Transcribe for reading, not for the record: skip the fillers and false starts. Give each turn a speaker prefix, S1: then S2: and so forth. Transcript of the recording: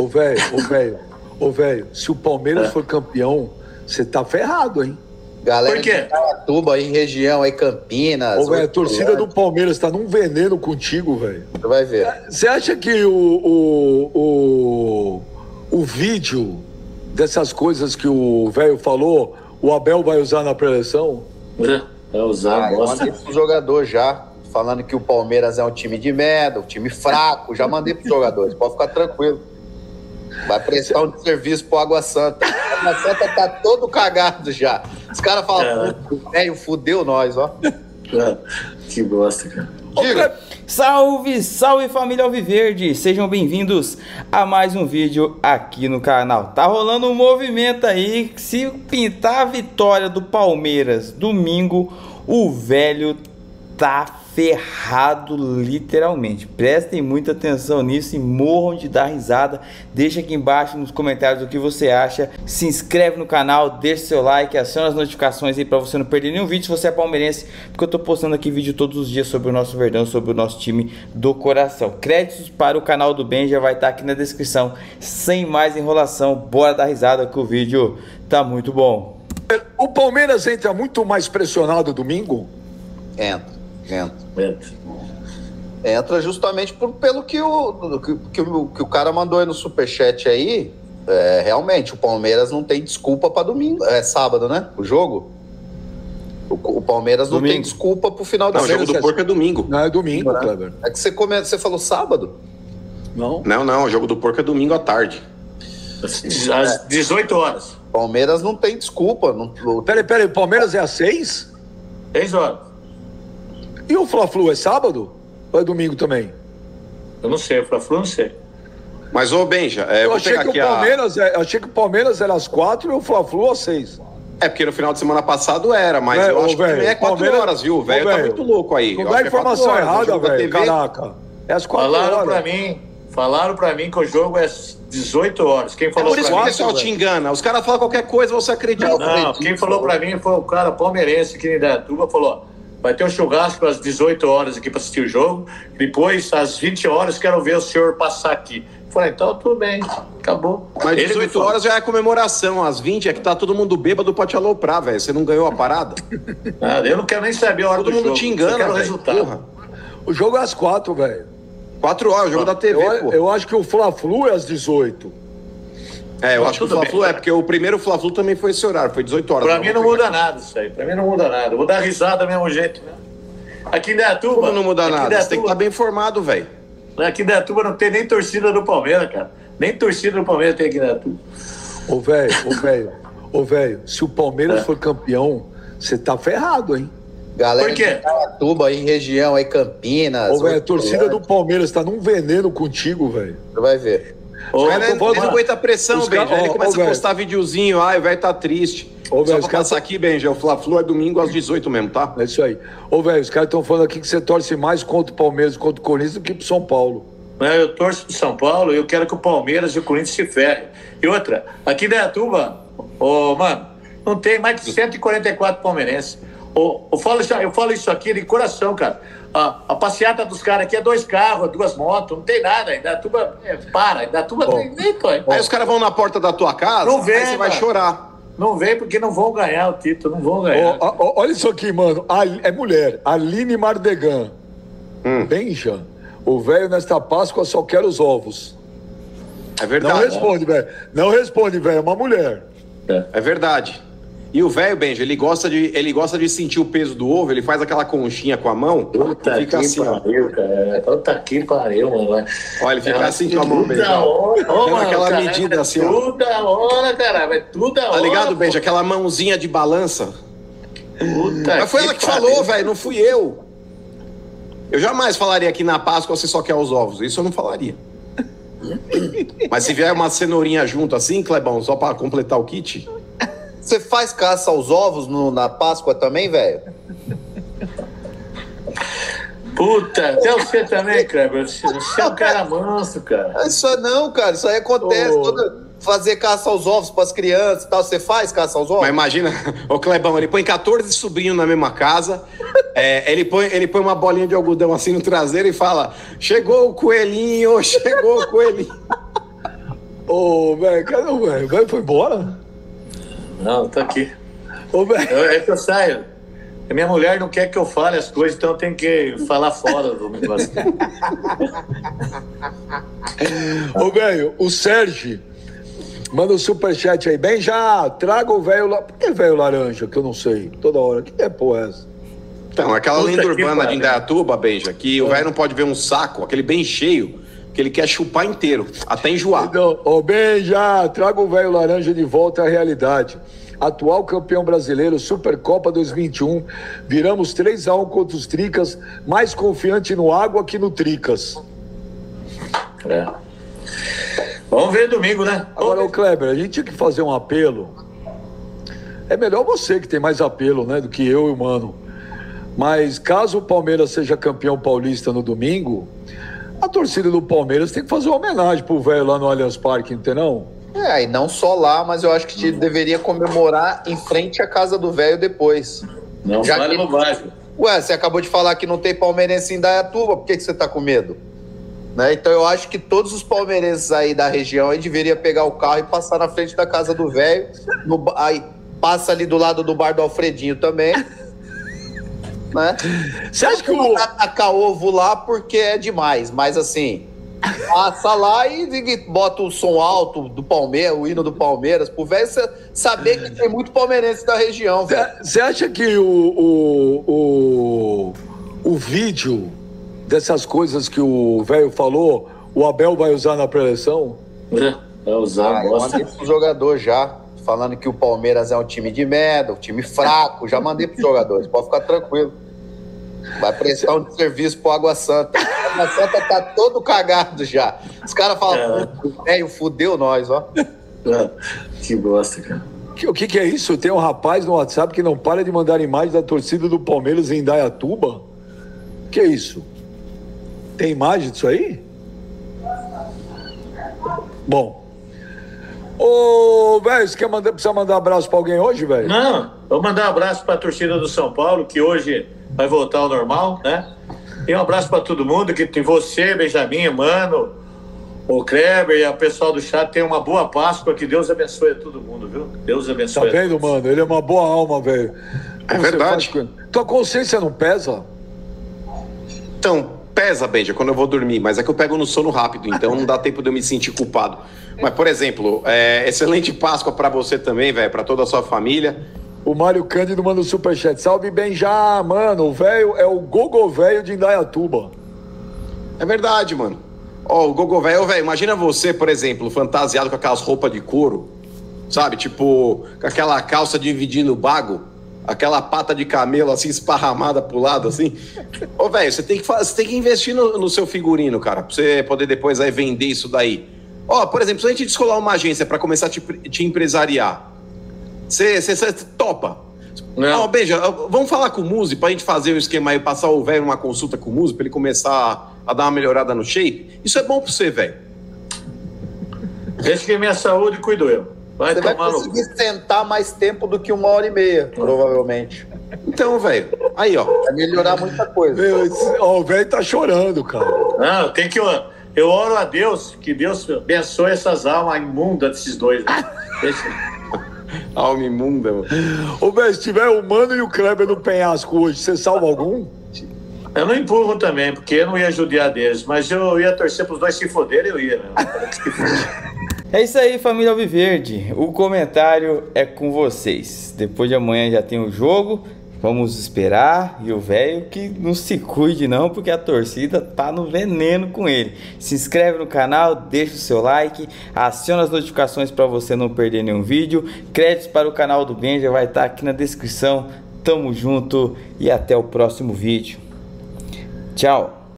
S1: Ô, velho, se o Palmeiras for campeão, você tá ferrado, hein?
S2: Galera
S3: Por quê?
S2: de Caratuba, aí, região, aí, Campinas.
S1: Ô, velho, a torcida do Palmeiras tá num veneno contigo, velho.
S2: Você vai ver.
S1: Você acha que o vídeo dessas coisas que o velho falou, o Abel vai usar na preleção?
S3: Vai usar,
S2: Eu
S3: gosta.
S2: mandei pro jogador já, falando que o Palmeiras é um time de merda, um time fraco. Já mandei pros jogadores, pode ficar tranquilo. Vai prestar um serviço pro Água Santa. O Água Santa tá todo cagado já. Os caras falam, velho, fudeu nós, ó.
S3: Que bosta, cara.
S2: Diga.
S4: Salve, salve família Alviverde, sejam bem-vindos a mais um vídeo aqui no canal. Tá rolando um movimento aí, se pintar a vitória do Palmeiras domingo, o velho tá ferrado literalmente. Prestem muita atenção nisso e morram de dar risada. Deixa aqui embaixo nos comentários o que você acha. Se inscreve no canal, deixa seu like, aciona as notificações aí para você não perder nenhum vídeo se você é palmeirense, porque eu tô postando aqui vídeo todos os dias sobre o nosso Verdão, sobre o nosso time do coração. Créditos para o canal do Ben já vai estar aqui na descrição. Sem mais enrolação, bora dar risada que o vídeo tá muito bom.
S1: O Palmeiras entra muito mais pressionado domingo?
S2: Entra justamente pelo que o cara mandou aí no superchat aí. Realmente, o Palmeiras não tem desculpa para domingo. É sábado, né? O jogo? O Palmeiras não tem desculpa pro final da
S5: semana. O jogo do Porco é domingo.
S1: Não, é domingo, Kleber.
S2: É que você falou sábado?
S5: Não, o jogo do Porco é domingo à tarde.
S3: Às 18 horas.
S2: Palmeiras não tem desculpa.
S1: Peraí, o Palmeiras é às 6?
S3: 6 horas.
S1: E o Fla-Flu é sábado? Ou é domingo também?
S3: Eu não sei, o Fla-Flu não sei.
S5: Mas, ô Benja,
S1: eu achei que o Palmeiras era às 4 e o Fla-Flu às 6.
S5: É, porque no final de semana passado era, mas eu acho que também é 4 horas, viu? O velho tá muito louco aí.
S1: Não dá informação errada, velho. Caraca. É às 4 horas.
S3: Falaram pra mim que o jogo é às 18 horas. Quem falou
S5: por isso que o pessoal te engana. Os caras falam qualquer coisa, você acredita.
S3: Não, quem falou pra mim foi o cara palmeirense aqui em Indaiatuba, falou: vai ter um churrasco às 18 horas aqui para assistir o jogo. Depois, às 20 horas, quero ver o senhor passar aqui. Falei, então tudo bem, acabou.
S5: Mas 18 horas já é comemoração. Às 20 é que tá todo mundo bêbado pra te aloprar, velho. Você não ganhou a parada?
S3: Nada, eu não quero nem saber a hora do jogo.
S5: Todo mundo te engana, velho.
S1: O jogo é às 4, velho.
S5: 4 horas, o jogo da TV, pô.
S1: Eu acho que o Fla-Flu é às 18.
S5: Eu acho que o Fla-Flu porque o primeiro Fla-Flu também foi esse horário, foi 18 horas.
S3: Pra mim não muda nada isso aí, pra mim não muda nada. Eu vou dar risada do mesmo jeito, né? Aqui em Indaiatuba...
S5: Como não muda nada? Você tem que estar bem informado, velho.
S3: Aqui em Indaiatuba não tem nem torcida do Palmeiras, cara. Nem torcida do Palmeiras tem aqui em Indaiatuba.
S1: Ô, velho, se o Palmeiras for campeão, você tá ferrado, hein?
S2: Galera
S3: Por quê?
S2: de Caratuba, aí, região, aí, Campinas.
S1: Ô, velho, a torcida do Palmeiras tá num veneno contigo, velho.
S2: Você vai ver.
S5: Ele não aguenta pressão, Benja. Ele começa a postar videozinho. O velho tá triste. Só pra passar aqui, Benja, o Fla-Flu é domingo às 18 mesmo, tá?
S1: É isso aí. Ô, velho, os caras estão falando aqui que você torce mais contra o Palmeiras e contra o Corinthians do que pro São Paulo.
S3: Eu torço pro São Paulo e eu quero que o Palmeiras e o Corinthians se ferrem. E outra, aqui em Indaiatuba, mano, não tem mais de 144 palmeirenses. Eu falo isso aqui de coração, cara. A passeata dos caras aqui é 2 carros, 2 motos, não tem nada. Indaiatuba Indaiatuba nem põe.
S5: Aí os caras vão na porta da tua casa,
S3: não vem,
S5: aí você vai chorar.
S3: Não vem porque não vão ganhar o título, não vão ganhar.
S1: Olha isso aqui, mano. É mulher, Aline Mardegan. Benja, o velho nesta Páscoa só quer os ovos.
S5: É verdade.
S1: Não responde, velho. É uma mulher.
S5: É verdade. E o velho, Benja, ele gosta de sentir o peso do ovo, ele faz aquela conchinha com a mão.
S3: Puta
S5: fica
S3: que
S5: assim,
S3: pariu, cara. Puta que pariu, mano.
S5: Olha, ele fica assim com a mão, Benja. Aquela medida assim, ó.
S3: Toda hora, caralho. É toda hora.
S5: Tá ligado, Benja? Aquela mãozinha de balança.
S3: Puta.
S5: Mas foi ela que falou, velho, não fui eu. Eu jamais falaria que na Páscoa você só quer os ovos. Isso eu não falaria. Mas se vier uma cenourinha junto assim, Clebão, só pra completar o kit...
S2: Você faz caça aos ovos na Páscoa também, velho?
S3: Puta, até você também, Kleber. Você é um cara manso, cara.
S2: Isso não, cara. Isso aí acontece. Fazer caça aos ovos pras crianças e tal. Você faz caça aos ovos?
S5: Mas imagina, o Clebão, ele põe 14 sobrinhos na mesma casa. Ele põe uma bolinha de algodão assim no traseiro e fala: chegou o coelhinho, chegou o coelhinho.
S1: Ô, velho, cadê o velho? O velho foi embora?
S3: Não, tá aqui.
S1: Ô, velho.
S3: É que eu saio. A minha mulher não quer que eu fale as coisas, então eu tenho que falar fora do negócio.
S1: Ô, velho, o Sérgio manda um superchat aí. Bem, já traga o velho lá. Por que velho laranja? Que eu não sei. Toda hora. Que é porra essa?
S5: Então, aquela
S3: Puta
S5: lenda
S3: que
S5: urbana
S3: pariu.
S5: de Indaiatuba, Benja, que o velho não pode ver um saco, aquele bem cheio, que ele quer chupar inteiro, até enjoar.
S1: Então, ô, bem, já traga o velho laranja de volta à realidade. Atual campeão brasileiro, Supercopa 2021. Viramos 3-1 contra os Tricas. Mais confiante no Água que no Tricas.
S3: É. Vamos ver domingo, né?
S1: Agora, ô Kleber, a gente tinha que fazer um apelo. É melhor você que tem mais apelo, né, do que eu e o Mano. Mas caso o Palmeiras seja campeão paulista no domingo, a torcida do Palmeiras tem que fazer uma homenagem pro velho lá no Allianz Parque, não tem não?
S2: É, e não só lá, mas eu acho que te deveria comemorar em frente à casa do velho depois.
S3: Não
S2: Já
S3: vale
S2: que-
S3: bobagem.
S2: Ué, você acabou de falar que não tem palmeirense em Indaiatuba, por que você tá com medo? Né? Então eu acho que todos os palmeirenses aí da região aí deveriam pegar o carro e passar na frente da casa do velho, aí passa ali do lado do bar do Alfredinho também. Né?
S1: Você acha que
S2: Não
S1: o...
S2: dá tacar ovo lá porque é demais, mas assim, passa lá e bota o som alto do Palmeiras, o hino do Palmeiras, pro velho saber que tem muito palmeirense da região, velho.
S1: Você acha que o vídeo dessas coisas que o velho falou, o Abel vai usar na pré-eleição?
S3: Vai usar,
S2: Eu
S3: bosta.
S2: mandei pro jogador já, falando que o Palmeiras é um time de merda, um time fraco, já mandei pros jogadores, pode ficar tranquilo. Vai prestar um serviço pro Água Santa. A Água Santa tá todo cagado já. Os caras falam, velho, fudeu nós, ó.
S3: Que bosta, cara.
S1: O que é isso? Tem um rapaz no WhatsApp que não para de mandar imagens da torcida do Palmeiras em Indaiatuba? Que é isso? Tem imagem disso aí? Bom. Ô, velho, você precisa mandar abraço pra alguém hoje, velho?
S3: Não, vou mandar um abraço para a torcida do São Paulo, que hoje vai voltar ao normal, né? E um abraço para todo mundo, que tem você, Benjamin, Mano, o Kleber e o pessoal do chat. Tem uma boa Páscoa, que Deus abençoe a todo mundo, viu? Deus
S1: Tá
S3: abençoe.
S1: vendo, mano? Ele é uma boa alma, velho.
S5: É verdade.
S1: Tua consciência não pesa?
S5: Então, pesa, Benja, quando eu vou dormir, mas é que eu pego no sono rápido, então não dá tempo de eu me sentir culpado. Mas, por exemplo, excelente Páscoa pra você também, velho, pra toda a sua família.
S1: O Mário Cândido manda um superchat. Salve, Benja, mano. O velho é o Gogo velho de Indaiatuba.
S5: É verdade, mano. Ó, o Gogo velho, imagina você, por exemplo, fantasiado com aquelas roupas de couro, sabe? Tipo, com aquela calça dividindo o bago, aquela pata de camelo assim esparramada pro lado, assim. Ô, velho, você tem que investir no seu figurino, cara, pra você poder depois aí vender isso daí. Ó, por exemplo, se a gente descolar uma agência pra começar a te empresariar, você topa?
S3: Não.
S5: Ó, Beija, vamos falar com o Muzi pra gente fazer um esquema aí, passar o velho numa consulta com o Muzi pra ele começar a dar uma melhorada no shape? Isso é bom pra você, velho.
S3: Desde que minha saúde cuido eu. Vai
S2: Você vai
S3: tomar no...
S2: conseguir sentar mais tempo do que 1h30, provavelmente.
S5: Então, velho, aí, ó.
S2: Vai melhorar muita coisa.
S1: O velho tá chorando, cara.
S3: Não, tem que... Eu oro a Deus, que Deus abençoe essas almas imundas desses dois. Né?
S5: Alma imunda, mano.
S1: Ô, velho, se tiver o Mano e o Kleber no penhasco hoje, você salva algum?
S3: Eu não empurro também, porque eu não ia judiar deles, mas eu ia torcer pros dois se foderem, eu ia. Né?
S4: É isso aí, família Alviverde. O comentário é com vocês. Depois de amanhã já tem o jogo. Vamos esperar. E o velho que não se cuide não, porque a torcida tá no veneno com ele. Se inscreve no canal, deixa o seu like, aciona as notificações para você não perder nenhum vídeo. Créditos para o canal do Benja vai estar aqui na descrição. Tamo junto e até o próximo vídeo. Tchau.